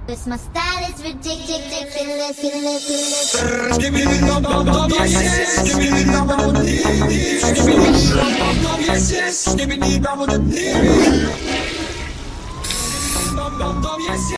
Cause my style is ridiculous. Give me the love, yes, give me the love, give me the love, yes, give me the love, yes.